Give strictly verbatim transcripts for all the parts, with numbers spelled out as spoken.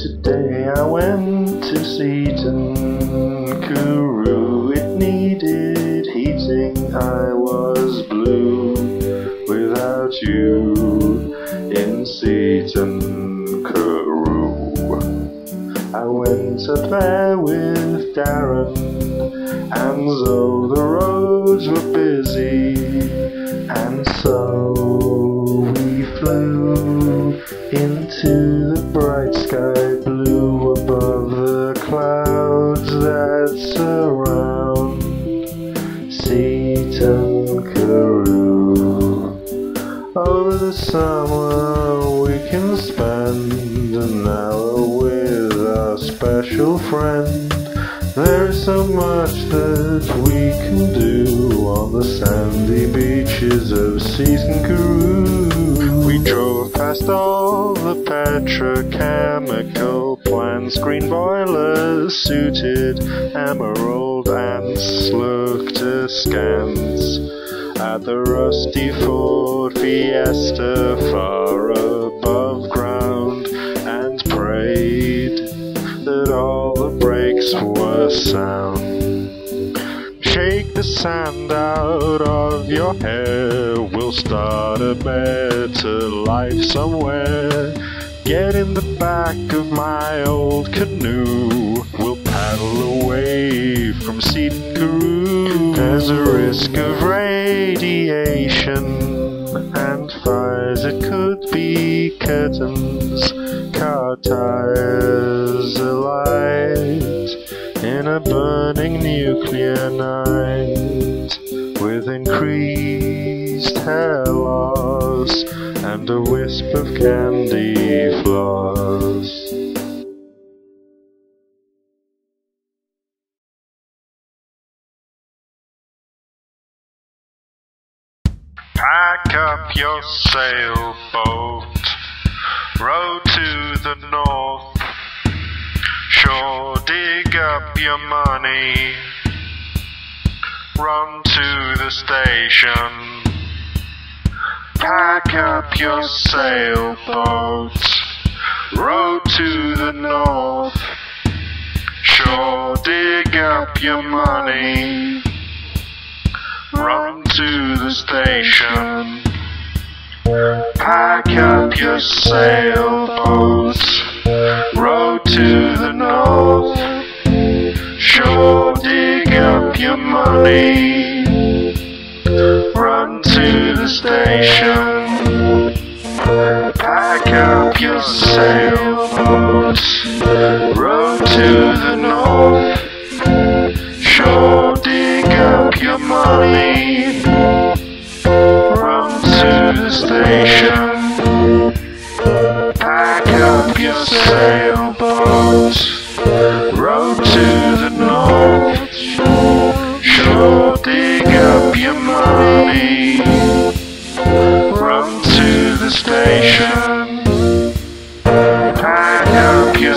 Today I went to SEATON CAREW. It needed heating, I was blue without you in SEATON CAREW. I went up there with Darren, and though the roads were busy, and so we flew into the bright sky blue above the clouds that surround SEATON CAREW. Over the summer we can spend an hour with our special friend. There is so much that we can do on the sandy beaches of SEATON CAREW. We drove past all the petrochemical plants, green boilers suited emerald ants, looked askance at the rusty Ford Fiesta far above ground, and prayed that all the brakes were sound. Shake the sand out of your hair, we'll start a better life somewhere. Get in the back of my old canoe, we'll paddle away from SEATON CAREW. There's a risk of radiation and fires, it could be curtains, car tires alight in a burning nuclear night, with increased hair loss and a wisp of candy floss. Pack up your sailboat, row to the north, sure dig up your money, run to the station. Pack up your sailboat, row to the north, sure dig up your money, run to the station. Pack up your sailboat, row to the north, sure dig up your money, run to the station. Pack up your sailboat, row to the north, sure dig up your money, run to the station. Pack up your sailboat, row to the north, sure dig up your money, run to the station. Pack up your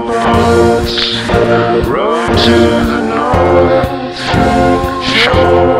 sailboat, row to the north, sure